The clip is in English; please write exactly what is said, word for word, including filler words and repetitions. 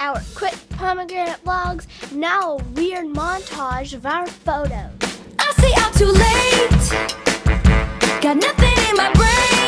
our quick pomegranate vlogs, now a weird montage of our photos. I say I'm too late, got nothing in my brain.